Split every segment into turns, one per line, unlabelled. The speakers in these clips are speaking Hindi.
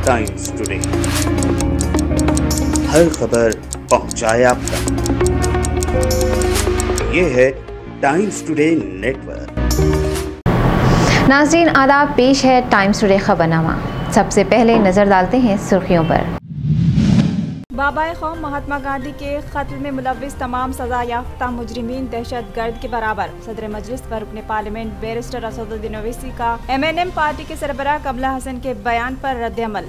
टाइम्स टुडे, हर खबर पहुंचाए आप तक। ये है टाइम्स टुडे नेटवर्क।
नाज़रीन आदाब, पेश है टाइम्स टुडे खबरनामा। सबसे पहले नजर डालते हैं सुर्खियों पर।
बाबाए कौम महात्मा गांधी के कत्ल में मुलव्विस तमाम सजा याफ्ता मुजरिमीन दहशत गर्द के बराबर। सदर मजलिस पर रुकने पार्लियामेंट बैरिस्टर असदुद्दीन ओवैसी का MNM पार्टी के सरबराह कमला हसन के बयान पर रद्द-ए-अमल।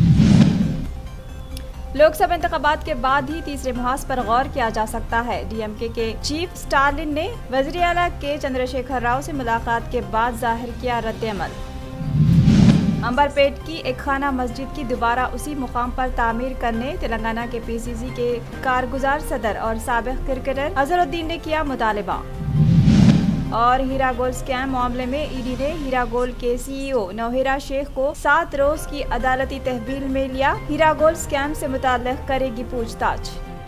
लोकसभा इंतखाबात के बाद ही तीसरे मुहाज पर गौर किया जा सकता है। DMK के चीफ स्टालिन ने वज़ीर आला के चंद्रशेखर राव से मुलाकात के बाद जाहिर किया रद्द-ए-अमल। अंबरपेट की एक खाना मस्जिद की दोबारा उसी मुकाम पर तामीर करने तेलंगाना के PCC के कारगुजार सदर और साबिक क्रिकेटर अजहरुद्दीन ने किया मुतालबा। और हीरा गोल्ड स्कैम मामले में ED ने हीरा गोल्ड के CEO नौहिरा शेख को 7 रोज की अदालती तहवील में लिया। हीरा गोल्ड स्कैम से मुताल्लिक करेगी पूछताछ।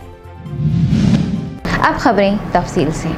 अब खबरें तफसील से।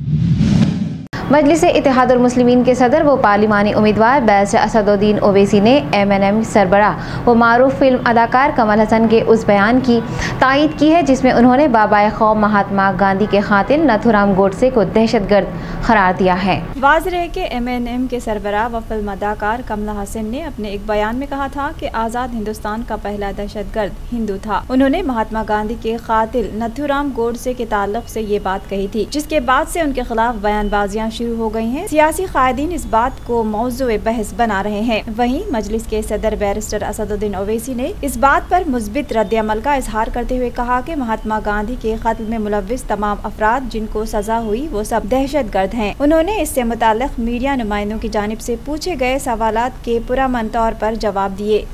मजलिस इत्तेहादुल मुस्लिमीन के सदर व पार्लिमानी उम्मीदवार बैरिस्टर असदुद्दीन ओवैसी ने MNM सरबराह व मारूफ फिल्म अदाकार कमल हसन के उस बयान की तायीद की है जिसमें उन्होंने बाबाए कौम महात्मा गांधी के कातिल नथुराम गोडसे को दहशतगर्द करार दिया है। वाज़ेह है कि MNM के सरबराह व फिल्म अदाकार कमला हसन ने अपने एक बयान में कहा था कि आज़ाद हिंदुस्तान का पहला दहशतगर्द हिंदू था। उन्होंने महात्मा गांधी के कातिल नथुराम गोडसे के ताल्लुक से ये बात कही थी, जिसके बाद से उनके खिलाफ बयानबाजियां शुरू हो गई हैं। सियासी कायदीन इस बात को मौज़ूए बहस बना रहे हैं। वहीं मजलिस के सदर बैरिस्टर असदुद्दीन ओवैसी ने इस बात पर मुस्बित रद्द-ए-अमल का इजहार करते हुए कहा कि महात्मा गांधी के कत्ल में मुलव्विस तमाम अफराद जिनको सजा हुई वो सब दहशतगर्द हैं। उन्होंने इससे मुताल्लिक मीडिया नुमाइंदों की जानिब से पूछे गए सवालात के पुरअमन तौर पर जवाब दिए।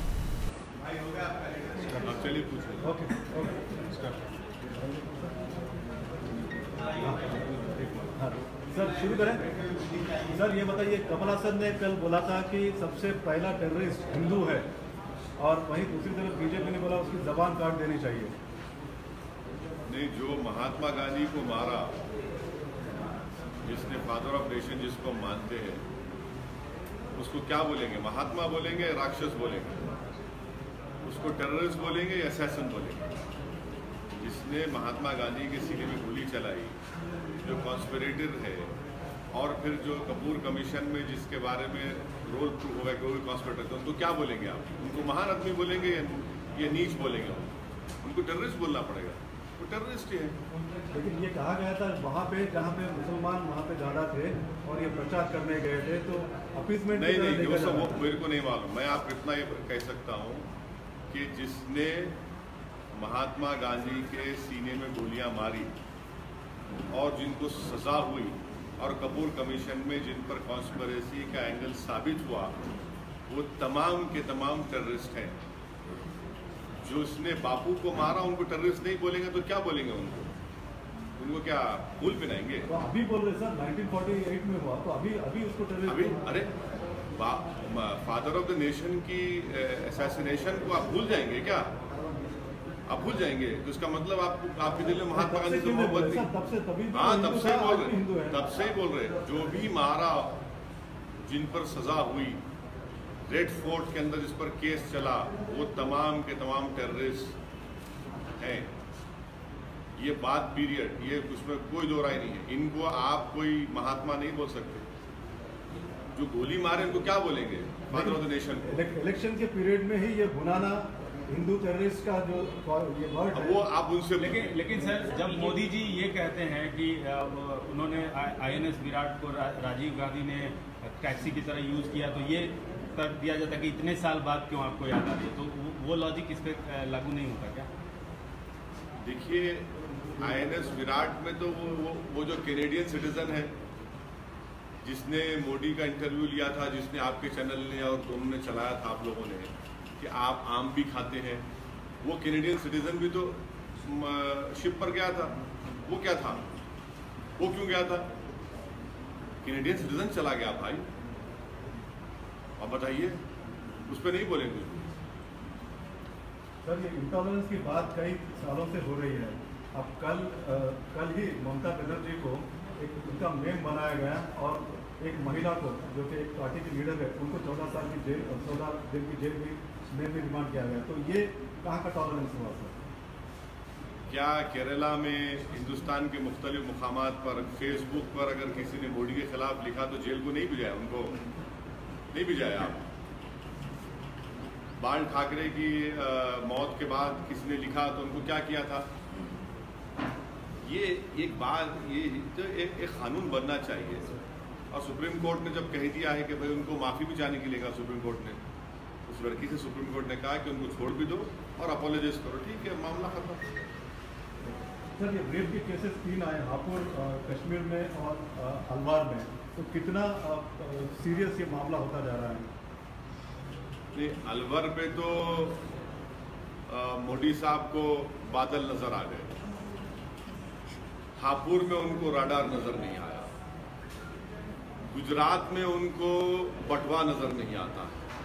सर शुरू करें। सर ये बताइए, कमल हसन ने कल बोला था कि सबसे पहला टेररिस्ट हिंदू है, और वहीं दूसरी तरफ बीजेपी ने बोला उसकी जबान काट देनी चाहिए।
नहीं, जो महात्मा गांधी को मारा, जिसने फादर ऑफ नेशन जिसको मानते हैं, उसको क्या बोलेंगे? महात्मा बोलेंगे या राक्षस बोलेंगे? उसको टेररिस्ट बोलेंगे या असैसिन बोलेंगे? जिसने महात्मा गांधी के सीने में गोली चलाई, जो कॉन्स्पिरेटर है, और फिर जो कपूर कमीशन में जिसके बारे में रोल प्रूव होगा कि वो भी कॉन्स्पिरेटर थे, उनको क्या बोलेंगे आप? उनको महान आदमी बोलेंगे या नीच बोलेंगे? उनको टेररिस्ट बोलना पड़ेगा, वो टेररिस्ट ही है।
लेकिन ये कहा गया था वहाँ पे जहाँ पे मुसलमान वहाँ पे ज़्यादा थे और ये प्रचार करने गए थे, तो अपीसमेंट
नहीं, वो सब वो मेरे को नहीं मालूम। मैं आप इतना ही कह सकता हूँ कि जिसने महात्मा गांधी के सीने में गोलियां मारी और जिनको सजा हुई और कपूर कमीशन में जिन पर कॉन्स्पिरेसी का एंगल साबित हुआ, वो तमाम के तमाम टेररिस्ट हैं। जो इसने बापू को मारा उनको टेररिस्ट नहीं बोलेंगे तो क्या बोलेंगे? उनको क्या फूल पिनाएंगे?
तो अभी बोल रहे सर 1948 में हुआ, तो अभी उसको टेररिस्ट?
अरे फादर ऑफ द नेशन की असैसिनेशन को आप भूल जाएंगे क्या? आप भूल जाएंगे तो इसका मतलब आपके दिल में महात्मा गांधी से मोहब्बत नहीं। हाँ, तब से ही बोल रहे जो भी मारा, जिन पर सजा हुई, रेड फोर्ट के अंदर जिस पर केस चला, वो तमाम के तमाम टेररिस्ट हैं। ये बात पीरियड, ये उसमें कोई दो राय नहीं है। इनको आप कोई महात्मा नहीं बोल सकते। जो गोली मारे उनको क्या बोलेंगे? फादर ऑफ द नेशन को।
इलेक्शन के पीरियड में ही ये भुनाना हिंदू टेररिस्ट का जो ये वर्ड है, वो
आप उनसे
लेकिन सर, जब मोदी जी ये कहते हैं कि उन्होंने INS विराट को राजीव गांधी ने टैक्सी की तरह यूज़ किया, तो ये कर दिया जाता है कि इतने साल बाद क्यों आपको याद आ रही है? तो वो लॉजिक इस पर लागू नहीं होता क्या?
देखिए, INS विराट में तो वो जो कैनेडियन सिटीजन है, जिसने मोदी का इंटरव्यू लिया था, जिसने आपके चैनल ने और उन्होंने चलाया था आप लोगों ने कि आप आम भी खाते हैं, वो कैनेडियन सिटीजन भी तो शिप पर गया था। वो क्या था? वो क्यों गया था? कैनेडियन सिटीजन चला गया भाई। अब बताइए, उस पर नहीं बोलेंगे।
सर, ये इंटॉलरेंस की बात कई सालों से हो रही है। अब कल ही ममता बनर्जी को एक उनका मेम बनाया गया, और एक महिला को जो कि एक पार्टी की लीडर है, उनको 14 साल की जेल और 14 दिन की जेल भी में भी रिमांड किया गया, तो ये कहाँ का टॉलरेंस हुआ सर?
क्या केरला में हिंदुस्तान के मुख्तलिफ मुकामात पर फेसबुक पर अगर किसी ने मोदी के खिलाफ लिखा तो जेल को नहीं भिजाया? उनको नहीं भिजाया। आप बाल ठाकरे की मौत के बाद किसी ने लिखा तो उनको क्या किया था? ये एक बात, ये तो एक कानून बनना चाहिए। और सुप्रीम कोर्ट ने जब कह दिया है कि भाई उनको माफ़ी भी चाहने के लिए कहा सुप्रीम कोर्ट ने, उस लड़की से सुप्रीम कोर्ट ने कहा कि उनको छोड़ भी दो और अपोलोजाइज करो, ठीक है, मामला खत्म।
सर ये रेप के केसेस 3 आए हापुड़, कश्मीर में और अलवार में, तो कितना सीरियस ये मामला होता जा रहा है?
अलवर पे तो मोदी साहब को बादल नजर आ गए, हापुड़ में उनको राडार नजर नहीं आया, गुजरात में उनको बटवा नजर नहीं आता,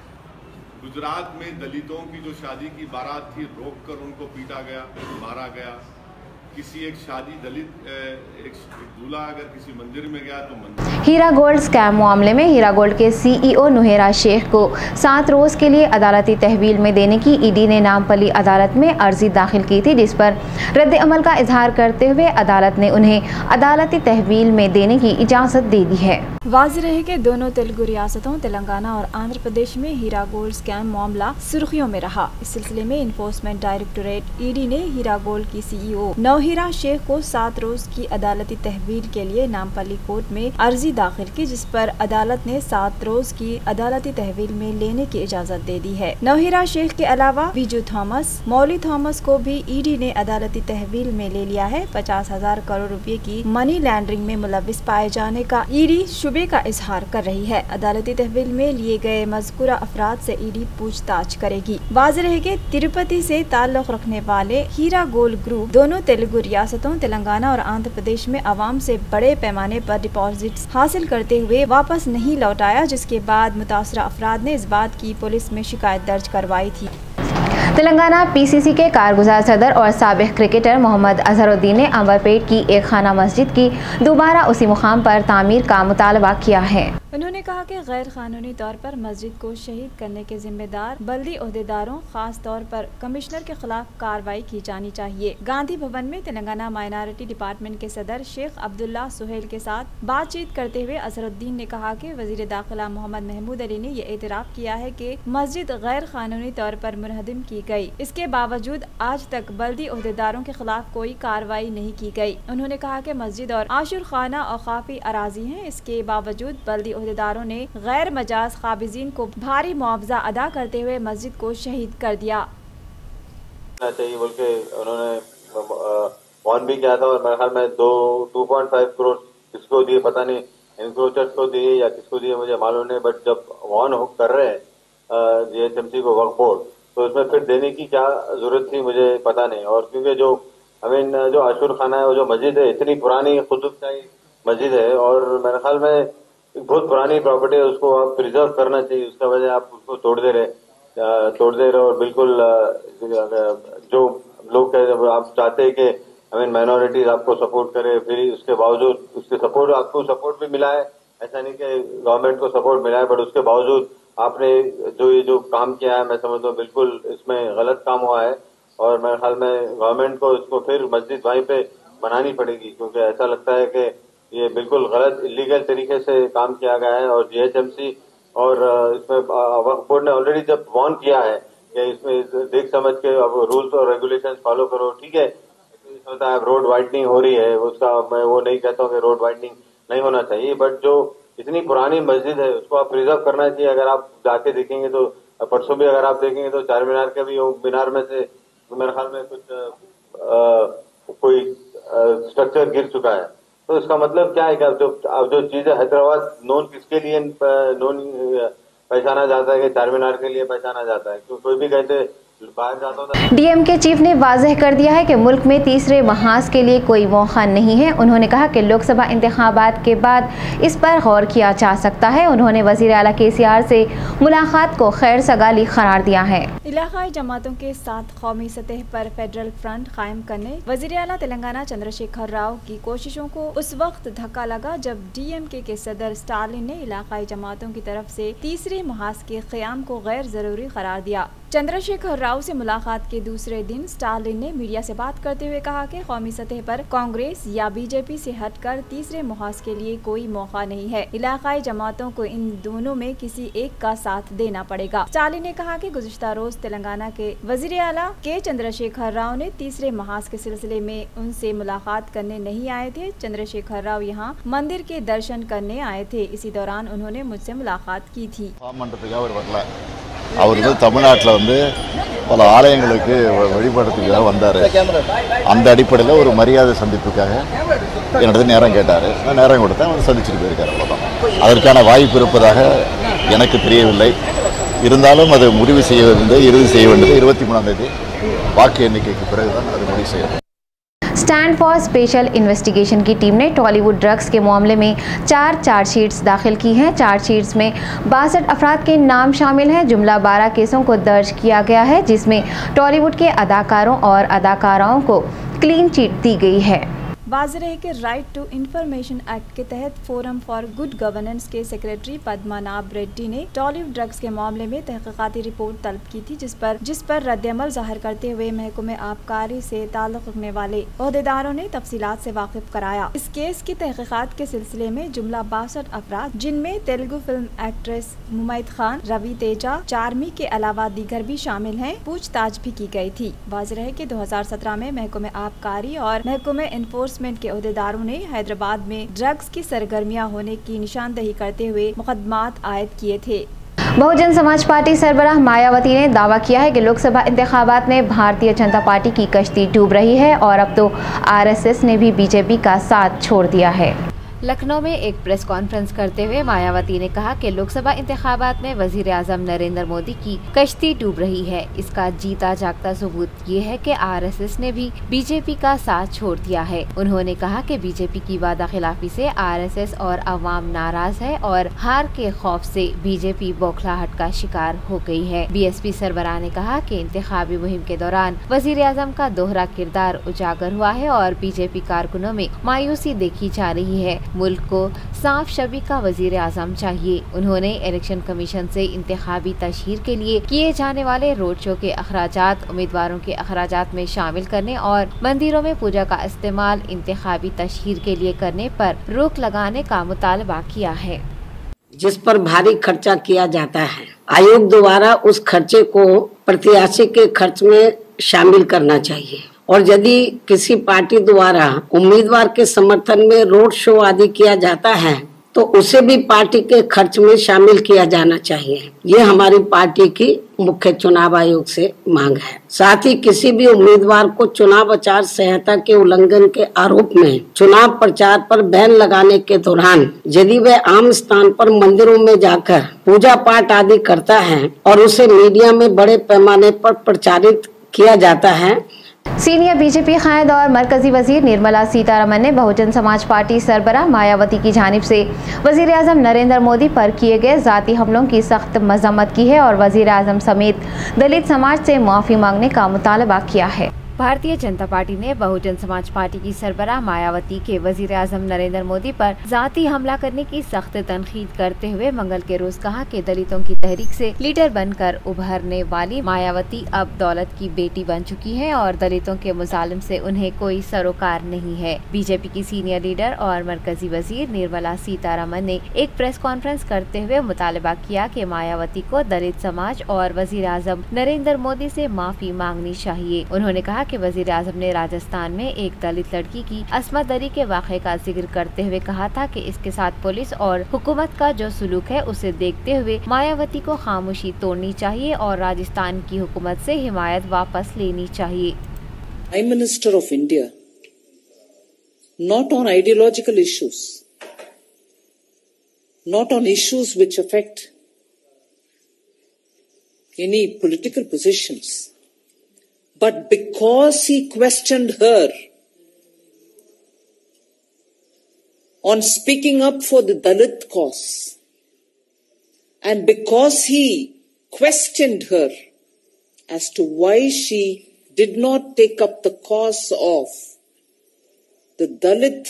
गुजरात में दलितों की जो शादी की बारात थी रोककर उनको पीटा गया, मारा गया। किसी एक शादी दलित एक दूल्हा अगर किसी मंदिर में गया तो मंदिर।
हीरा गोल्ड स्कैम मामले में हीरा गोल्ड के CEO नुहेरा शेख को 7 रोज के लिए अदालती तहवील में देने की ईडी ने नामपल्ली अदालत में अर्जी दाखिल की थी, जिस पर रद्द अमल का इजहार करते हुए अदालत ने उन्हें अदालती तहवील में देने की इजाज़त दे दी है।
वाज़ेह रहे कि दोनों तेलुगु रियासतों तेलंगाना और आंध्र प्रदेश में हीरा गोल्ड स्कैम मामला सुर्खियों में रहा। इस सिलसिले में इन्फोर्समेंट डायरेक्टोरेट ईडी ने हीरा गोल्ड की CEO नौहीरा शेख को 7 रोज की अदालती तहवील के लिए नामपल्ली कोर्ट में अर्जी दाखिल की, जिस पर अदालत ने 7 रोज की अदालती तहवील में लेने की इजाज़त दे दी है। नौहीरा शेख के अलावा विजू थॉमस, मौली थॉमस को भी ईडी ने अदालती तहवील में ले लिया है। 50,000 करोड़ रुपए की मनी लॉन्ड्रिंग में मुलविस पाए जाने का ईडी शुबे का इजहार कर रही है। अदालती तहवील में लिए गए मज़कूरा अफराद से ईडी पूछताछ करेगी। वाज़ेह रहे कि तिरुपति से ताल्लुक रखने वाले हीरा गोल्ड ग्रुप दोनों तेलुगु रियासतों तेलंगाना और आंध्र प्रदेश में आवाम से बड़े पैमाने पर डिपॉजिट्स हासिल करते हुए वापस नहीं लौटाया, जिसके बाद मुतासरा अफराद ने इस बात की पुलिस में शिकायत दर्ज करवाई थी।
तेलंगाना PCC के कारगुजार सदर और साबिक क्रिकेटर मोहम्मद अजहरुद्दीन ने अंबरपेट की एक खाना मस्जिद की दोबारा उसी मुकाम पर तामीर का मुतालबा किया है।
उन्होंने कहा कि गैर कानूनी तौर पर मस्जिद को शहीद करने के जिम्मेदार बल्दी ओहदेदारों, खास तौर पर कमिश्नर के खिलाफ कार्रवाई की जानी चाहिए। गांधी भवन में तेलंगाना माइनॉरिटी डिपार्टमेंट के सदर शेख अब्दुल्ला सुहेल के साथ बातचीत करते हुए अजहरुद्दीन ने कहा कि वजीर दाखिला मोहम्मद महमूद अली ने यह एतराफ़ किया है कि मस्जिद गैर कानूनी तौर पर मुनहदिम की गई। इसके बावजूद आज तक बल्दी ओहदेदारों के खिलाफ कोई कार्रवाई नहीं की गई। उन्होंने कहा कि मस्जिद और आशुर खाना औकाफी अराजी हैं, इसके बावजूद बल्दी ओहदेदारों ने गैर मजाज काबिजीन को भारी मुआवजा अदा करते हुए मस्जिद को शहीद कर दिया।
चाहिए बोल के उन्होंने वार्न भी किया था और मेरे ख्याल में 2.5 करोड़ किसको दिए पता नहीं, एनक्रोचर्स को दिए या किसको दिए मुझे मालूम नहीं, बट जब वार्न कर रहे हैं GHMC को वक्फ बोर्ड, तो उसमें फिर देने की क्या जरूरत थी मुझे पता नहीं। और क्योंकि जो आशुर खाना है, वो जो मस्जिद है इतनी पुरानी खुदुबशाही मस्जिद है और मेरे ख्याल में बहुत पुरानी प्रॉपर्टी है, उसको आप प्रिजर्व करना चाहिए। उसका वजह आप उसको तोड़ दे रहे और बिल्कुल जो लोग आप चाहते हैं कि माइनॉरिटीज आपको सपोर्ट करे, फिर उसके बावजूद उसके सपोर्ट आपको सपोर्ट भी मिला है, ऐसा नहीं कि गवर्नमेंट को सपोर्ट मिला है, बट उसके बावजूद आपने जो काम किया है मैं समझता हूँ बिल्कुल इसमें गलत काम हुआ है। और मेरे ख्याल में गवर्नमेंट को इसको फिर मस्जिद वहीं पे बनानी पड़ेगी, क्योंकि ऐसा लगता है कि ये बिल्कुल गलत इलीगल तरीके से काम किया गया है। और GHMC और इसमें वक्फ बोर्ड ने ऑलरेडी जब वार्न किया है कि इसमें देख समझ के अब रूल्स और रेगुलेशंस फॉलो करो, ठीक है। होता है रोड वाइडनिंग हो रही है, उसका मैं वो नहीं कहता हूँ कि रोड वाइडनिंग नहीं होना चाहिए, बट जो इतनी पुरानी मस्जिद है उसको आप प्रिजर्व करना चाहिए। अगर आप जाके देखेंगे तो परसों भी अगर आप देखेंगे तो चार मीनार के भी मीनार में से मेरे ख्याल में कुछ कोई स्ट्रक्चर गिर चुका है। तो इसका मतलब क्या है कि अब जो चीजें हैदराबाद नोन किसके लिए नोन पहचाना जाता है कि चार मीनार के लिए पहचाना जाता है, क्योंकि कोई भी कहते बाहर जाता था।
DMK चीफ ने वाज़ेह कर दिया है कि मुल्क में तीसरे महाज के लिए कोई मौका नहीं है। उन्होंने कहा कि लोकसभा इंतखाबात के बाद इस पर गौर किया जा सकता है। उन्होंने वज़ीर आला KCR से मुलाकात को खैर सगाली करार दिया है।
इलाकाई जमातों के साथ कौमी सतह पर फेडरल फ्रंट कायम करने वज़ीर आला तेलंगाना चंद्रशेखर राव की कोशिशों को उस वक्त धक्का लगा जब DMK के सदर स्टालिन ने इलाकाई जमातों की तरफ से तीसरे महाज के क़याम को गैर जरूरी करार दिया। चंद्रशेखर राव से मुलाकात के दूसरे दिन स्टालिन ने मीडिया से बात करते हुए कहा कि कौमी सतह पर कांग्रेस या बीजेपी से हटकर तीसरे मुहाज के लिए कोई मौका नहीं है। इलाकाई जमातों को इन दोनों में किसी एक का साथ देना पड़ेगा। स्टालिन ने कहा कि गुज़िश्ता रोज तेलंगाना के वजीर आला के चंद्रशेखर राव ने तीसरे महाज के सिलसिले में उनसे मुलाकात करने नहीं आए थे। चंद्रशेखर राव यहाँ मंदिर के दर्शन करने आए थे। इसी दौरान उन्होंने मुझसे मुलाकात की थी।
அவர் தமிழ்நாட்டில் பல ஆலயங்களுக்கு வழிபடுறதுக்காக வந்தார். அந்த அடிப்படையில் ஒரு மரியாதை சந்திப்புக்காக என்னிடத்தில் நேரம் கேட்டார். நான் நேரம் கொடுத்தேன். அவர் சந்திச்சுட்டு போயிருக்காரு. அவ்வளோதான். அதற்கான வாய்ப்பு இருப்பதாக எனக்கு தெரியவில்லை. இருந்தாலும் அது முடிவு செய்ய வேண்டியது, இறுதி செய்ய வேண்டியது 23ஆம் தேதி வாக்கு எண்ணிக்கைக்கு பிறகுதான் அது முடிவு செய்யணும்.
स्टैंड फॉर स्पेशल इन्वेस्टिगेशन की टीम ने टॉलीवुड ड्रग्स के मामले में 4 चार्जशीट्स दाखिल की हैं। चार्जशीट्स में 62 अफराद के नाम शामिल हैं। जुमला 12 केसों को दर्ज किया गया है, जिसमें टॉलीवुड के अदाकारों और अदाकाराओं को क्लीन चिट दी गई है।
वाज़ेह है कि राइट टू इंफॉर्मेशन एक्ट के तहत फोरम फॉर गुड गवर्नेंस के सेक्रेटरी पद्मनाभ रेड्डी ने टॉलीवुड ड्रग्स के मामले में तहकीकाती रिपोर्ट तलब की थी, जिस पर रद्दअमल जाहिर करते हुए महकमे आबकारी से ताल्लुक़ रखने वाले ओहदेदारों ने तफसीलात से वाकिफ कराया। इस केस की तहकीकात के सिलसिले में जुमला 62 अफराद, जिनमें तेलुगु फिल्म एक्ट्रेस मुमैद खान, रवि तेजा, चार्मी के अलावा दीगर भी शामिल हैं, पूछताछ भी की गई थी। वाज़ेह है कि 2017 में महकमे आबकारी और महकमे एनफोर्समेंट के ओहदेदारों ने हैदराबाद में ड्रग्स की सरगर्मियां होने की निशानदही करते हुए मुकदमात आयद किए थे।
बहुजन समाज पार्टी सरबराह मायावती ने दावा किया है कि लोकसभा इंतखाबात में भारतीय जनता पार्टी की कश्ती डूब रही है और अब तो आरएसएस ने भी बीजेपी का साथ छोड़ दिया है। लखनऊ में एक प्रेस कॉन्फ्रेंस करते हुए मायावती ने कहा कि लोकसभा इंतखाबात में वजीर आजम नरेंद्र मोदी की कश्ती डूब रही है। इसका जीता जागता सबूत ये है कि आरएसएस ने भी बीजेपी का साथ छोड़ दिया है। उन्होंने कहा कि बीजेपी की वादा खिलाफी से आरएसएस और अवाम नाराज है और हार के खौफ से बीजेपी बौखलाहट का शिकार हो गई है। बीएसपी सरबराह ने कहा कि इंतखाबी मुहिम के दौरान वजीर आजम का दोहरा किरदार उजागर हुआ है और बीजेपी कारकुनों में मायूसी देखी जा रही है। मुल्क को साफ शबी का वजीर आजम चाहिए। उन्होंने इलेक्शन कमीशन से इंतखाबी तशहीर के लिए किए जाने वाले रोड शो के अखराजात उम्मीदवारों के अखराजात में शामिल करने और मंदिरों में पूजा का इस्तेमाल इंतखाबी तशहीर के लिए करने पर रोक लगाने का मुतालबा किया है।
जिस पर भारी खर्चा किया जाता है, आयोग द्वारा उस खर्चे को प्रत्याशी के खर्च में शामिल करना चाहिए और यदि किसी पार्टी द्वारा उम्मीदवार के समर्थन में रोड शो आदि किया जाता है तो उसे भी पार्टी के खर्च में शामिल किया जाना चाहिए। ये हमारी पार्टी की मुख्य चुनाव आयोग से मांग है। साथ ही किसी भी उम्मीदवार को चुनाव आचार संहिता के उल्लंघन के आरोप में चुनाव प्रचार पर बैन लगाने के दौरान यदि वह आम स्थान पर मंदिरों में जाकर पूजा पाठ आदि करता है और उसे मीडिया में बड़े पैमाने पर प्रचारित किया जाता है।
सीनियर बीजेपी कायद और मरकजी वजीर निर्मला सीतारमन ने बहुजन समाज पार्टी सरबराह मायावती की जानिब से वजीर आजम नरेंद्र मोदी पर किए गए जाती हमलों की सख्त मजम्मत की है और वजीर आजम समेत दलित समाज से माफ़ी मांगने का मुतालबा किया है। भारतीय जनता पार्टी ने बहुजन समाज पार्टी की सरबराह मायावती के वजीर आजम नरेंद्र मोदी पर जाती हमला करने की सख्त तनकीद करते हुए मंगल के रोज कहा कि दलितों की तहरीक से लीडर बनकर उभरने वाली मायावती अब दौलत की बेटी बन चुकी हैं और दलितों के मुजालिम से उन्हें कोई सरोकार नहीं है। बीजेपी की सीनियर लीडर और मरकजी वजीर निर्मला सीतारमन ने एक प्रेस कॉन्फ्रेंस करते हुए मुतालबा किया कि मायावती को दलित समाज और वजीर आजम नरेंद्र मोदी से माफी मांगनी चाहिए। उन्होंने कहा कि वजीर आजम ने राजस्थान में एक दलित लड़की की अस्मत दरी के वाक़े का जिक्र करते हुए कहा था कि इसके साथ पुलिस और हुकूमत का जो सुलूक है उसे देखते हुए मायावती को खामोशी तोड़नी चाहिए और राजस्थान की हुकूमत से हिमायत वापस लेनी चाहिए।
Prime minister of India, not on ideological issues, not on issues which affect any political positions, but because he questioned her on speaking up for the Dalit cause, and because he questioned her as to why she did not take up the cause of the Dalit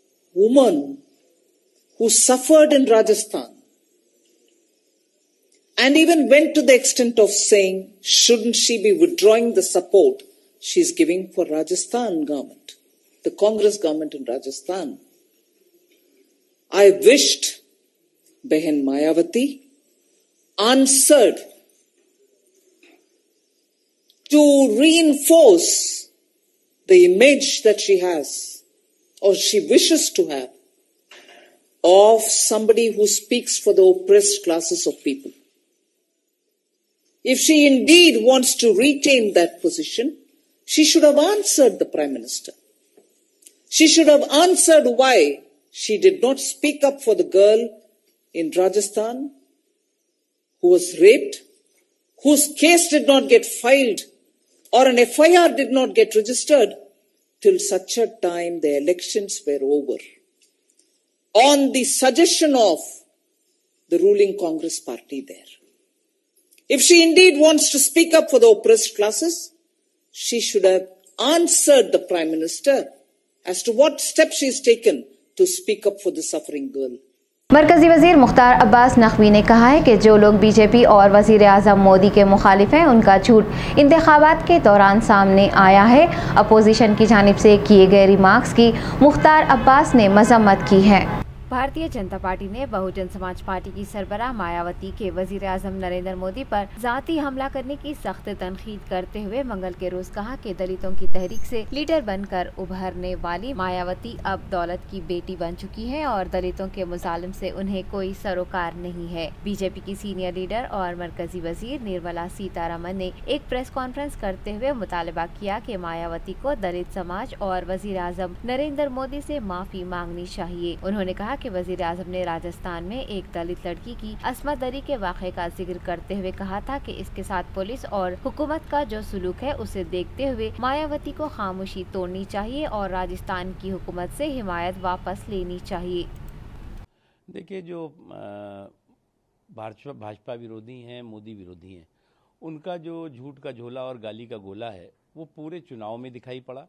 woman who suffered in Rajasthan, and even went to the extent of saying, shouldn't she be withdrawing the support she's giving for Rajasthan government, the Congress government in Rajasthan. I wished Behan Mayawati answered to reinforce the image that she has or she wishes to have of somebody who speaks for the oppressed classes of people. If she indeed wants to retain that position, she should have answered the Prime Minister. She should have answered why she did not speak up for the girl in Rajasthan who was raped, whose case did not get filed or an FIR did not get registered till such a time the elections were over, on the suggestion of the ruling Congress party there. If she indeed wants to speak up for the oppressed classes, she should have answered the Prime Minister as to what steps she has taken to speak up for the suffering girl.
मरकजी वजीर मुख्तार अब्बास नकवी ने कहा है कि जो लोग बीजेपी और वजीर आज़म मोदी के मुखालिफ हैं उनका झूठ इंतखाबात के दौरान सामने आया है। अपोजिशन की जानिब से किए गए रिमार्क्स की मुख्तार अब्बास ने मजम्मत की है। भारतीय जनता पार्टी ने बहुजन समाज पार्टी की सरबराह मायावती के वजीर आज़म नरेंद्र मोदी पर जाती हमला करने की सख्त तनकीद करते हुए मंगल के रोज कहा कि दलितों की तहरीक से लीडर बनकर उभरने वाली मायावती अब दौलत की बेटी बन चुकी है और दलितों के मुजालिम से उन्हें कोई सरोकार नहीं है। बीजेपी की सीनियर लीडर और मरकजी वजीर निर्मला सीतारमन ने एक प्रेस कॉन्फ्रेंस करते हुए मुतालबा किया कि मायावती को दलित समाज और वजीर आज़म नरेंद्र मोदी से माफी मांगनी चाहिए। उन्होंने कहा कि वजीर आज़म ने राजस्थान में एक दलित लड़की की अस्मत दरी के वाक़े का जिक्र करते हुए कहा था कि इसके साथ पुलिस और हुकूमत का जो सलूक है उसे देखते हुए मायावती को खामोशी तोड़नी चाहिए और राजस्थान की हुकूमत से हिमायत वापस लेनी चाहिए।
देखिए, जो भाजपा विरोधी हैं, मोदी विरोधी हैं, उनका जो झूठ का झोला और गाली का गोला है वो पूरे चुनाव में दिखाई पड़ा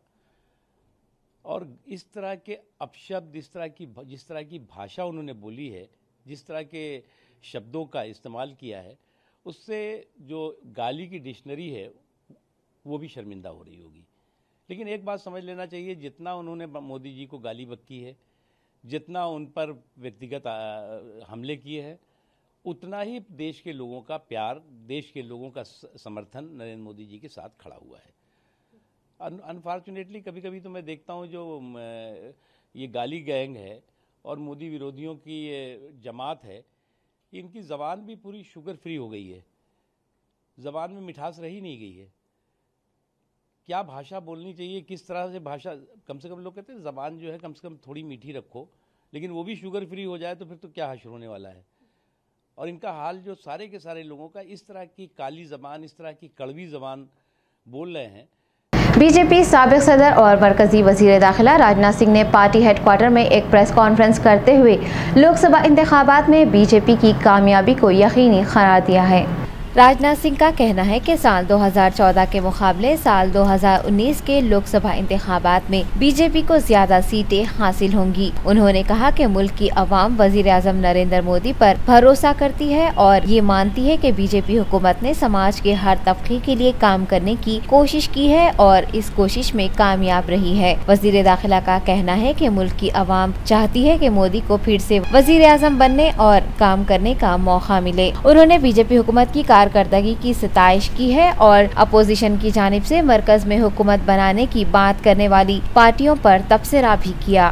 और इस तरह के अपशब्द, जिस तरह की भाषा उन्होंने बोली है, जिस तरह के शब्दों का इस्तेमाल किया है, उससे जो गाली की डिक्शनरी है वो भी शर्मिंदा हो रही होगी। लेकिन एक बात समझ लेना चाहिए, जितना उन्होंने मोदी जी को गाली बक्की है, जितना उन पर व्यक्तिगत हमले किए हैं, उतना ही देश के लोगों का प्यार, देश के लोगों का समर्थन नरेंद्र मोदी जी के साथ खड़ा हुआ है। अनफॉर्चुनेटली कभी कभी तो मैं देखता हूँ जो ये गाली गैंग है और मोदी विरोधियों की ये जमात है, इनकी ज़बान भी पूरी शुगर फ्री हो गई है, ज़बान में मिठास रही नहीं गई है। क्या भाषा बोलनी चाहिए, किस तरह से भाषा, कम से कम लोग कहते हैं ज़बान जो है कम से कम थोड़ी मीठी रखो, लेकिन वो भी शुगर फ्री हो जाए तो फिर तो क्या हश्र होने वाला है। और इनका हाल जो सारे के सारे लोगों का इस तरह की काली ज़बान, इस तरह की कड़वी ज़बान बोल रहे हैं।
बीजेपी साबिक सदर और मरकजी वजीर दाखिला राजनाथ सिंह ने पार्टी हेडक्वार्टर में एक प्रेस कॉन्फ्रेंस करते हुए लोकसभा इंतखाबात में बीजेपी की कामयाबी को यकीनी करार दिया है। राजनाथ सिंह का कहना है कि साल 2014 के मुकाबले साल 2019 के लोकसभा इंतखाबात में बीजेपी को ज्यादा सीटें हासिल होंगी। उन्होंने कहा कि मुल्क की अवाम वजीर आज़म नरेंद्र मोदी पर भरोसा करती है और ये मानती है कि बीजेपी हुकूमत ने समाज के हर तबके के लिए काम करने की कोशिश की है और इस कोशिश में कामयाब रही है। वजीर दाखिला का कहना है कि मुल्क की अवाम चाहती है कि मोदी को फिर से वजीर आज़म बनने और काम करने का मौका मिले। उन्होंने बीजेपी हुकूमत की कारकर्दगी की सिताइश की है और अपोजिशन की जानिब से मरकज में हुकूमत बनाने की बात करने वाली पार्टियों पर तबसरा भी किया।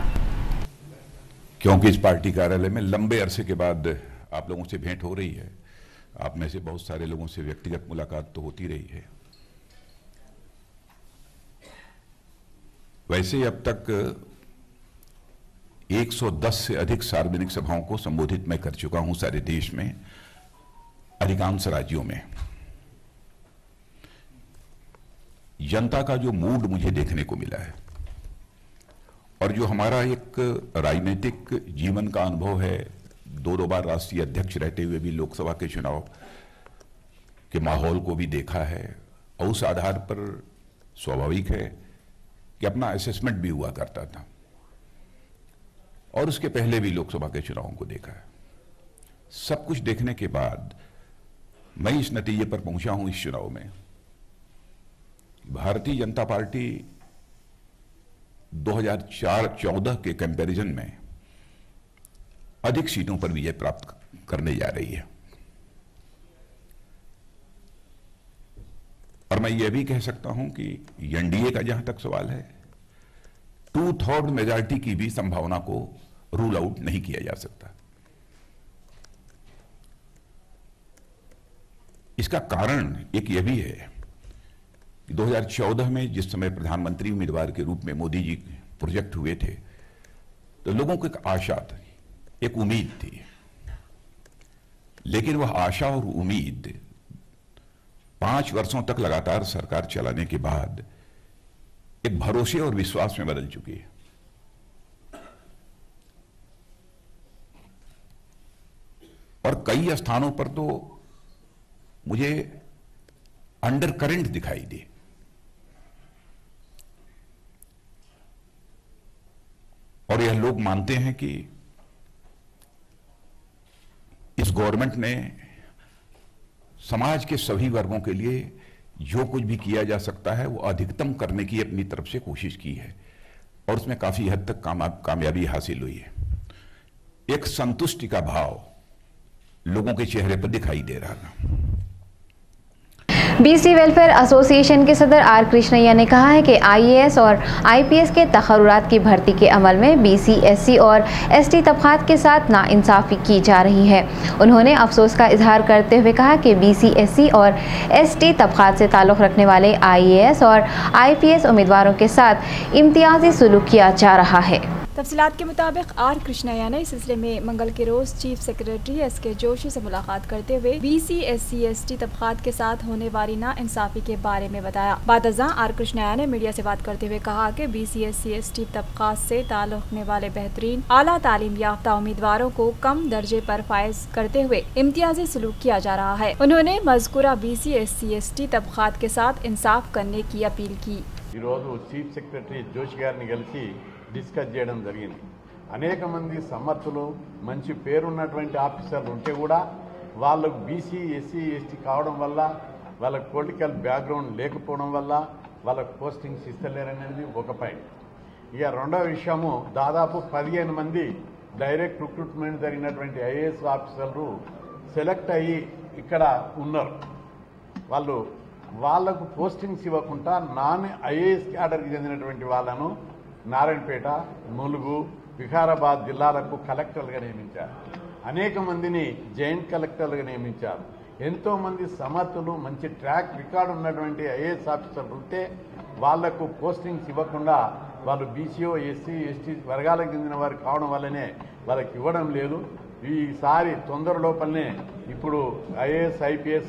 क्योंकि इस पार्टी कार्यालय में लंबे अरसे के बाद आप लोगों से भेंट हो रही है, आप में से बहुत सारे लोगों से व्यक्तिगत मुलाकात तो होती रही है। वैसे अब तक 110 से अधिक सार्वजनिक सभाओं को संबोधित मैं कर चुका हूं सारे देश में, अधिकांश राज्यों में। जनता का जो मूड मुझे देखने को मिला है और जो हमारा एक राजनीतिक जीवन का अनुभव है, दो बार राष्ट्रीय अध्यक्ष रहते हुए भी लोकसभा के चुनाव के माहौल को भी देखा है और उस आधार पर स्वाभाविक है कि अपना असेसमेंट भी हुआ करता था और उसके पहले भी लोकसभा के चुनावों को देखा है। सब कुछ देखने के बाद मैं इस नतीजे पर पहुंचा हूं इस चुनाव में, भारतीय जनता पार्टी 2014 के कंपैरिजन में अधिक सीटों पर विजय प्राप्त करने जा रही है। और मैं यह भी कह सकता हूं कि एनडीए का जहां तक सवाल है, 2/3 मेजॉरिटी की भी संभावना को रूल आउट नहीं किया जा सकता। इसका कारण एक यह भी है कि 2014 में जिस समय प्रधानमंत्री उम्मीदवार के रूप में मोदी जी प्रोजेक्ट हुए थे, तो लोगों को एक आशा थी, एक उम्मीद थी, लेकिन वह आशा और उम्मीद 5 वर्षों तक लगातार सरकार चलाने के बाद एक भरोसे और विश्वास में बदल चुकी है। और कई स्थानों पर तो मुझे अंडर करंट दिखाई दे। और यह लोग मानते हैं कि इस गवर्नमेंट ने समाज के सभी वर्गों के लिए जो कुछ भी किया जा सकता है वो अधिकतम करने की अपनी तरफ से कोशिश की है और उसमें काफी हद तक कामयाबी हासिल हुई है। एक संतुष्टि का भाव लोगों के चेहरे पर दिखाई दे रहा था।
बीसी वेलफेयर एसोसिएशन के सदर आर कृष्णैया ने कहा है कि आईएएस और आईपीएस के तखर्रुरात की भर्ती के अमल में बीसी, एससी और एसटी तबकात के साथ नाइंसाफी की जा रही है। उन्होंने अफसोस का इजहार करते हुए कहा कि बीसी, एससी और एसटी तबकात से ताल्लुक़ रखने वाले आईएएस और आईपीएस उम्मीदवारों के साथ इम्तियाजी सुलूक किया जा रहा है।
तफसीलात के मुताबिक आर कृष्णैया ने इस सिलसिले में मंगल के रोज chief secretary S K Joshi मुलाकात करते हुए बीसी, एससी, एसटी तबकात के साथ होने वाली नाइंसाफी के बारे में बताया। बादअज़ां आर कृष्णैया ने मीडिया से बात करते हुए कहा कि बीसी, एससी, एसटी तबकात से ताल्लुक़ रखने वाले बेहतरीन आला तालीम याफ्ता उम्मीदवारों को कम दर्जे पर फाइज करते हुए इम्तियाजी सलूक किया जा रहा है। उन्होंने मज़कूरा बीसी, एससी, एसटी तबकात के साथ इंसाफ करने की अपील की।
चीफ सेक्रेटरी जोशी गारिनि कलिसी डिस्कस చేయడం జరిగింది। అనేక మంది సమర్థులు మంచి పేరున్నటువంటి ఆఫీసర్లు ఉంటే కూడా వాళ్ళకు బీసీ, ఎస్సీ, ఎస్టీ కావడం వల్ల, వాళ్ళకి పొలిటికల్ బ్యాక్గ్రౌండ్ లేకపోవడం వల్ల వాళ్ళకు పోస్టింగ్స్ ఇస్తలేరనేది ఒక పాయింట్। ఇక రెండో విషయము, దాదాపు 15 మంది డైరెక్ట్ రిక్రూట్మెంట్ జరిగినటువంటి ఐఏఎస్ ఆఫీసర్లు సెలెక్ట్ అయ్యి ఇక్కడ ఉన్నారు। వాళ్ళకు పోస్టింగ్స్ ఇవ్వకుండా నాన్ ఐఏఎస్ క్యాడర్కి చెందినటువంటి వాళ్ళను నారాయణపేట, ములుగు, వికారాబాద్ జిల్లాలకు కలెక్టర్లుగా నియమించారు। అనేక మందిని జాయింట్ కలెక్టర్లుగా నియమించారు। ఎంతో మంది సమర్థులు మంచి ట్రాక్ రికార్డు ఉన్నటువంటి ఐఏఎస్ ఆఫీసర్లు ఉంటే వాళ్లకు పోస్టింగ్స్ ఇవ్వకుండా వాళ్ళు బీసీఓ, ఎస్సీ, ఎస్టీ వర్గాలకు చెందిన వారు కావడం వల్లనే వాళ్ళకి ఇవ్వడం లేదు। ఈసారి తొందర లోపలనే ఇప్పుడు ఐఏఎస్, ఐపీఎస్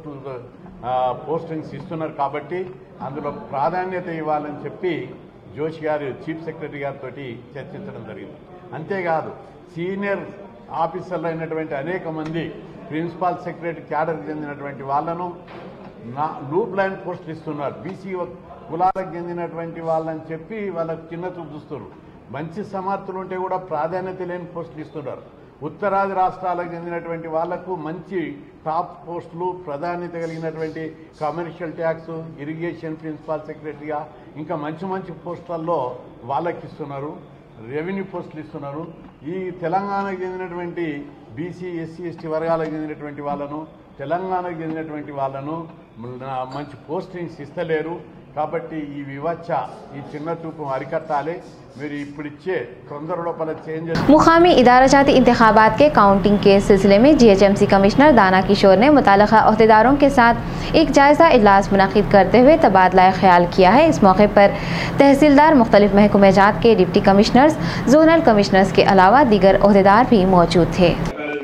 పోస్టింగ్స్ ఇస్తున్నారు కాబట్టి అందులో ప్రాధాన్యత ఇవ్వాలని చెప్పి జోషి గారు చీఫ్ సెక్రటరీ గారితో చర్చించడం జరిగింది। అంతేకాదు సీనియర్ ఆఫీసర్లు అయినటువంటి అనేక మంది ప్రిన్సిపాల్ సెక్రటరీ క్యాడర్కి చెందినటువంటి వాళ్ళను లూప్ లైన్ పోస్టులు ఇస్తున్నారు। బీసీ కులాలకు చెందినటువంటి వాళ్ళని చెప్పి వాళ్ళకు చిన్న చూపు చూస్తున్నారు। మంచి సమర్థులు ఉంటే కూడా ప్రాధాన్యత లేని పోస్టులు ఇస్తున్నారు। ఉత్తరాది రాష్ట్రాలకు చెందినటువంటి వాళ్లకు మంచి టాప్ పోస్టులు, ప్రాధాన్యత కలిగినటువంటి కమర్షియల్ ట్యాక్స్, ఇరిగేషన్ ప్రిన్సిపాల్ సెక్రటరీగా ఇంకా మంచి మంచి పోస్టుల్లో వాళ్ళకి ఇస్తున్నారు, రెవెన్యూ పోస్టులు ఇస్తున్నారు। ఈ తెలంగాణకు చెందినటువంటి బీసీ, ఎస్సీ, ఎస్టీ వర్గాలకు చెందినటువంటి వాళ్ళను, తెలంగాణకు చెందినటువంటి వాళ్ళను మంచి పోస్టింగ్స్ ఇస్తలేరు। కాబట్టి ఈ వివక్ష, ఈ చిన్న చూపు అరికట్టాలి। మీరు ఇప్పుడిచ్చే తొందర లోపల చేంజ్।
मुकामी इदाराजाती इंतखाबात के काउंटिंग के सिलसिले में जीएचएमसी कमिश्नर दाना किशोर ने मुताल्लिक़ा अहदेदारों के साथ एक जायज़ा इजलास मुनक़िद करते हुए तबादला ख्याल किया है। इस मौके पर तहसीलदार, मुख्तलिफ महकमे जात के डिप्टी कमिश्नर्स, जोनल कमिश्नर्स के अलावा दीगर अहदेदार भी मौजूद थे।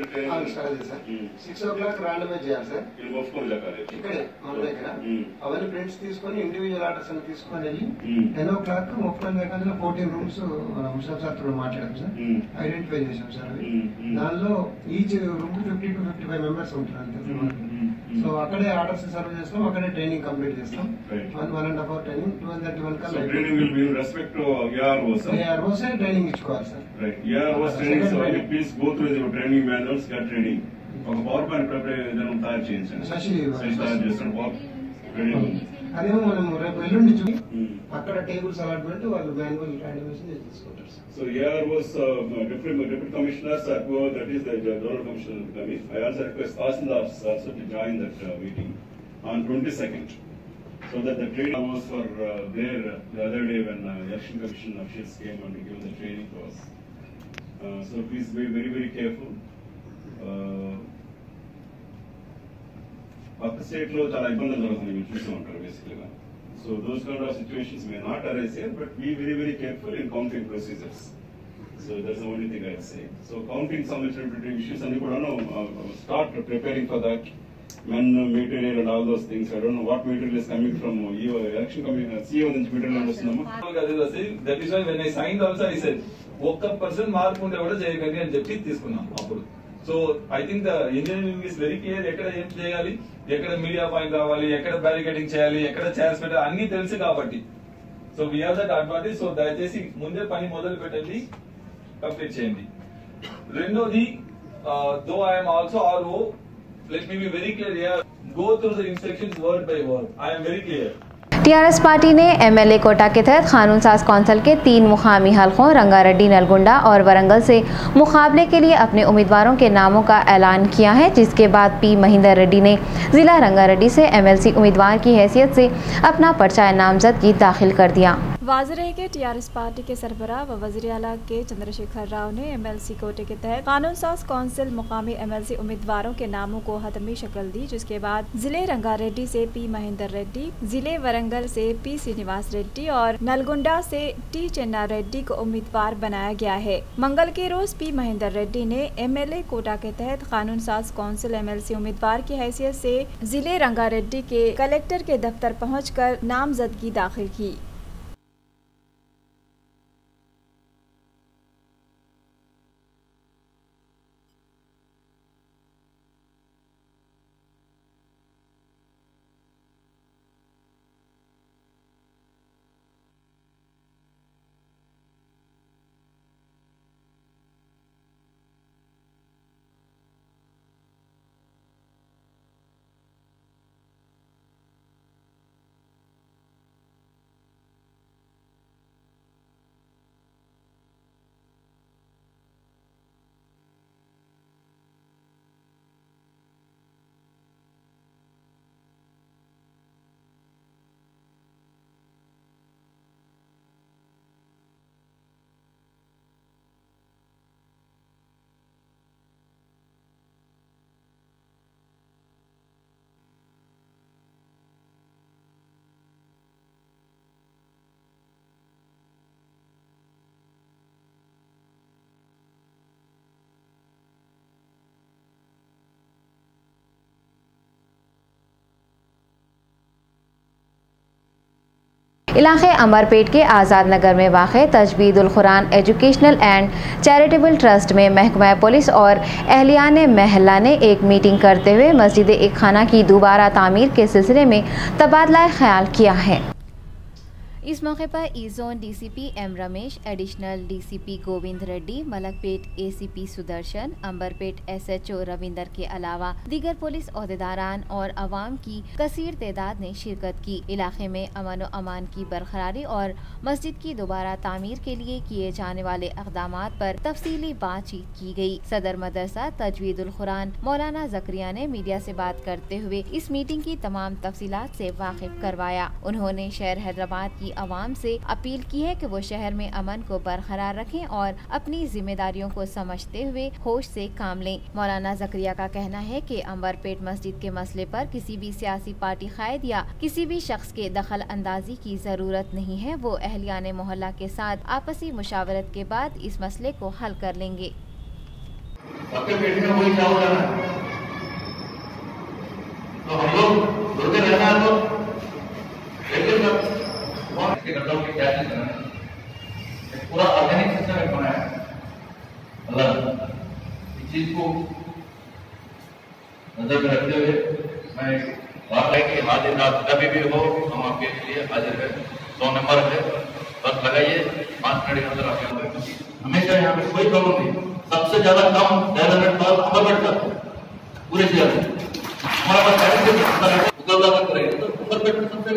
6 o'clock randomize చేయాలి సార్। ఇక్కడే మన దగ్గర అవన్నీ ప్రింట్స్ తీసుకొని ఇండివిజువల్ ఆర్డర్స్ అని తీసుకొని వెళ్ళి 10 o'clock మొత్తం దగ్గర 14 రూమ్స్ ముషాఫ్ సార్ తో మాట్లాడాం సార్, ఐడెంటిఫై చేసాం సార్। అవి దానిలో ఈచ్ రూమ్ 50 to 55 మెంబర్స్ ఉంటారు అంతే। సో అక్కడే ఆర్డర్స్ సర్వ్ చేస్తాం, అక్కడే ట్రైనింగ్ కంప్లీట్ చేస్తాం। 1.5 hour ట్రైనింగ్ 12:31 కల్లా training will be in respect to AROs training ఇచ్చుకోవాలి sir. Right, AROs training, so please go through the training manuals, get training.
ఒక పవర్ పాయింట్ ఏదైనా తయారు చేయించండి. తయారు చేస్తాను పవర్ రెడీ ఉంది.
అదేమో మనం రేపు ఎల్లుండి చూసి అక్కడ టేబుల్స్ అలాట్మెంట్ వాళ్ళు మాన్యువల్ యానిమేషన్ తీసుకుంటారు.
So here was deputy commissioners, whoever that is the general commissioner will come in. I also request Tahsildars also to join that meeting on 22nd, so that the training was for there the other day when election commission officials came and gave the training to us. So please be very very careful. Other state lo chala ibbandulu jarugutundi meer chustu untaru basically. So those kind of situations may not arise here, but be very very careful in counting procedures. So that's the only thing I say. So counting some interpretive issues and you could start preparing for that. Men material and all those things. I don't know what material is coming from election commission. CEO నుంచి material వస్తుందమ్మా.
That is why when I signed also I said 1% మార్పు ఉండే కూడా చేయకండి అని చెప్పి తీసుకున్నాం అప్పుడు. So I think the engineering is very clear. ఎక్కడ ఏం చేయాలి, ఎక్కడ మీడియా పాయింట్ రావాలి, ఎక్కడ బ్యారికేడింగ్ చేయాలి, ఎక్కడ చైర్స్ పెట్టాలి అన్ని తెలుసు కాబట్టి. So we have that advantage. So దయచేసి ముందే పని మొదలు పెట్టండి, కంప్లీట్ చేయండి. రెండోది, though I'm also RO, let me be very clear here. Go through the instructions word by word. I am very clear.
TRS party ने एमएलए कोटा के तहत कानून साज कौंसिल के 3 मुकामी हलकों रंगारेड्डी, नलगुंडा और वरंगल से मुकाबले के लिए अपने उम्मीदवारों के नामों का ऐलान किया है, जिसके बाद पी महेंद्र रेड्डी ने जिला रंगारेड्डी से एमएलसी उम्मीदवार की हैसियत से अपना पर्चा नामजदगी दाखिल कर दिया।
वाज़ेह है कि टीआरएस पार्टी के सरबराह व वज़ीर आला के चंद्रशेखर राव ने एमएलसी कोटे के तहत कानून साज कौंसिल मुकामी एमएलसी उम्मीदवारों के नामों को हतमी शक्ल दी, जिसके बाद जिले रंगारेड्डी से पी महेंद्र रेड्डी, जिले वरंगल से पी श्रीनिवास रेड्डी और नलगुंडा से टी चेन्ना रेड्डी को उम्मीदवार बनाया गया है। मंगल के रोज पी महेंद्र रेड्डी ने एमएलए कोटा के तहत कानून साज कौंसिल एमएलसी उम्मीदवार की हैसियत से जिले रंगारेड्डी के कलेक्टर के दफ्तर पहुँचकर नामजदगी दाखिल की।
इलाके अमरपेट के आज़ाद नगर में वाक़े Tajweedul Quran educational and charitable trust में महकमा पुलिस और अहलियान महल्ला ने एक मीटिंग करते हुए मस्जिद एक खाना की दोबारा तामीर के सिलसिले में तबादला ख्याल किया है। इस मौके पर E zone DCP M Ramesh, additional DCP Govind Reddy, Malakpet ACP Sudarshan, Amberpet SHO Ravinder के अलावा दीगर पुलिस ओहदेदारान और अवाम की कसीर तादाद ने शिरकत की। इलाके में अमन व अमान की बरकरारी और मस्जिद की दोबारा तामीर के लिए किए जाने वाले इक़दामात पर तफसीली बातचीत की गई। सदर मदरसा तजवीदुल कुरान मौलाना जकरिया ने मीडिया से बात करते हुए इस मीटिंग की तमाम तफसीलात से वाकिफ करवाया। उन्होंने शहर हैदराबाद की अवाम से अपील की है कि वो शहर में अमन को बरकरार रखें और अपनी जिम्मेदारियों को समझते हुए होश से काम लें। मौलाना जकरिया का कहना है कि अंबरपेट मस्जिद के मसले पर किसी भी सियासी पार्टी कायद या किसी भी शख्स के दखल अंदाजी की जरूरत नहीं है। वो अहलियान मोहल्ला के साथ आपसी मुशावरत के बाद इस मसले को हल कर लेंगे।
पूरा ऑर्गेनिक सिस्टम एक बनाया अल्लाह इस चीज को नजर में रखते हुए मैं बात है कि हाजिर आप कभी भी हो हम आपके लिए हाजिर है। 100 नंबर है, बस लगाइए 5 मिनट के अंदर आपके हमेशा यहाँ पे कोई प्रॉब्लम नहीं। सबसे ज्यादा कम डेवलपमेंट अमरपेट का पूरे शहर में हमारा पास मुकाबला करते रहेंगे तो ऊपर बैठने सबसे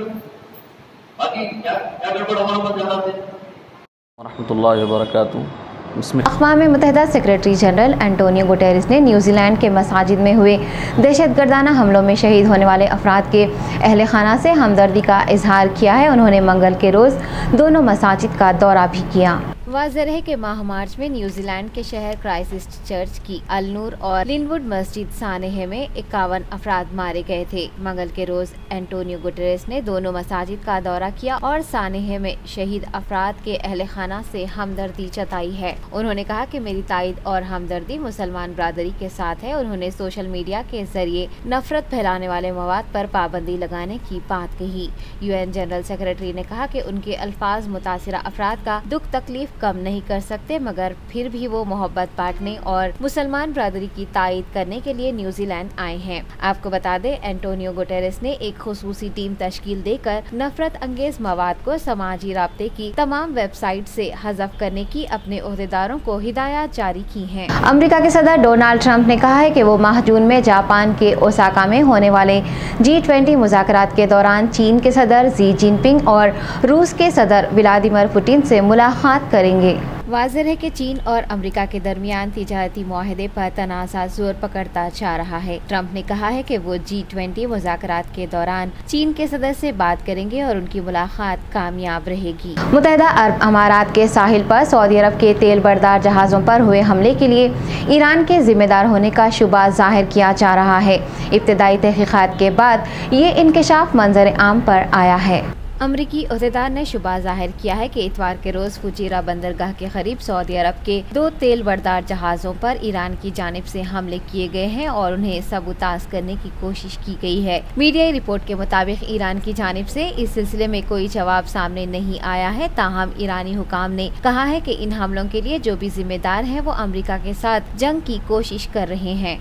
बाकी क्या क्या गड़बड़ हमारे पास ज्यादा थे।
रहमतुल्लाहि व बरकातुहू।
अक़वाम मुत्तहिदा सेक्रेटरी जनरल एंटोनियो गुटेरेस ने न्यूजीलैंड के मसाजिद में हुए दहशतगर्दाना हमलों में शहीद होने वाले अफराद के अहले खाना से हमदर्दी का इजहार किया है। उन्होंने मंगल के रोज़ दोनों मसाजिद का दौरा भी किया। वाज़ेह है कि माह मार्च में न्यूजीलैंड के शहर क्राइस्ट चर्च की अल नूर और लिनवुड मस्जिद सानेह में 51 अफराद मारे गए थे। मंगल के रोज एंटोनियो गुटेरेस ने दोनों मसाजिद का दौरा किया और सानेह में शहीद अफराद के अहले खाना से हमदर्दी जताई है। उन्होंने कहा कि मेरी ताईद और हमदर्दी मुसलमान बरादरी के साथ है। उन्होंने सोशल मीडिया के जरिए नफरत फैलाने वाले मवाद पर पाबंदी लगाने की बात कही। UN जनरल सेक्रेटरी ने कहा कि उनके अल्फाज मुतासिरा अफराद का दुख तकलीफ कम नहीं कर सकते, मगर फिर भी वो मोहब्बत बांटने और मुसलमान बरादरी की तायद करने के लिए न्यूजीलैंड आए हैं। आपको बता दें, एंटोनियो गुटेरेस ने एक खुसूसी टीम तश्कील देकर नफरत अंगेज मवाद को समाजी राब्ते की तमाम वेबसाइट से हज़फ करने की अपने ओहदेदारों को हिदायत जारी की हैं। अमेरिका के सदर डोनाल्ड ट्रंप ने कहा है कि वो माह जून में जापान के ओसाका में होने वाले G20 मुज़ाकरात के दौरान चीन के सदर शी जिनपिंग और रूस के सदर व्लादिमीर पुतिन से मुलाकात करेंगे। वाज़ेह है कि चीन और अमेरिका के दरमियान तिजारती मुआहदे पर तनाज़ा जोर पकड़ता जा रहा है। ट्रंप ने कहा है कि वो G20 मुज़ाकरात के दौरान चीन के सदर से बात करेंगे और उनकी मुलाकात कामयाब रहेगी। मुत्तहिदा अरब अमारात के साहिल पर सऊदी अरब के तेल बरदार जहाज़ों पर हुए हमले के लिए ईरान के जिम्मेदार होने का शुबा जाहिर किया जा रहा है। इब्तिदाई तहकीकात के बाद ये इंकशाफ मंजर आम पर आया है। अमरीकी ओहदेदार ने शुबा जाहिर किया है कि इतवार के रोज फुजीरा बंदरगाह के करीब सऊदी अरब के 2 तेल बरदार जहाज़ों पर ईरान की जानिब से हमले किए गए हैं और उन्हें सबूताज करने की कोशिश की गई है। मीडियाई रिपोर्ट के मुताबिक ईरान की जानिब से इस सिलसिले में कोई जवाब सामने नहीं आया है। ताहम ईरानी हुकाम ने कहा है कि इन हमलों के लिए जो भी जिम्मेदार हैं वो अमेरिका के साथ जंग की कोशिश कर रहे हैं।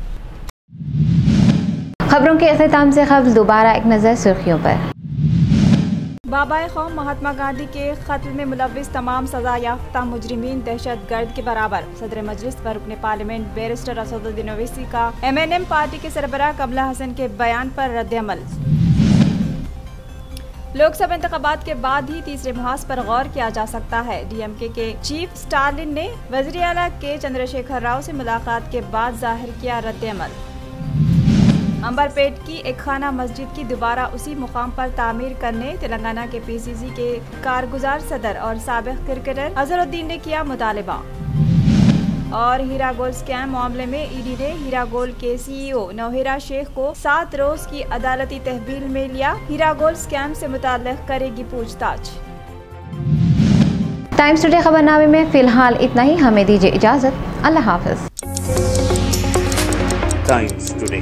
खबरों के अख्ताम से कब्ल दोबारा एक नज़र सुर्खियों पर।
बाबाए कौम महात्मा गांधी के कत्ल में मुलव्विस तमाम सजा याफ्ता मुजरिमीन दहशतगर्द के बराबर। सदर मजलिस पर रुकने पार्लियामेंट बैरिस्टर असदुद्दीन ओवैसी का MNM पार्टी के सरबराह कमला हसन के बयान पर रद्द-ए-अमल। लोकसभा इंतखाबात के बाद ही तीसरे मुहाज पर गौर किया जा सकता है। DMK के चीफ स्टालिन ने वज़ीर आला के चंद्रशेखर राव से मुलाकात के बाद जाहिर किया रद्द-ए-अमल। अंबरपेट की एक खाना मस्जिद की दोबारा उसी मुकाम पर तामीर करने तेलंगाना के PCC के कारगुजार सदर और साबिक क्रिकेटर अजहरुद्दीन ने किया मुतालबा। और हीरा गोल्ड स्कैम मामले में ED ने हीरा गोल्ड के CEO नौहिरा शेख को 7 रोज की अदालती तहवील में लिया। हीरा गोल्ड स्कैम से मुताल्लिक करेगी पूछताछ। टाइम्स टुडे खबरनामे में फिलहाल इतना ही। हमें दीजिए इजाजत। अल्लाह हाफिज।
टाइम्स टुडे,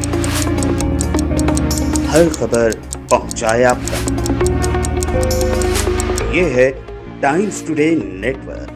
हर खबर पहुंचाए आप तक। ये है टाइम्स टुडे नेटवर्क।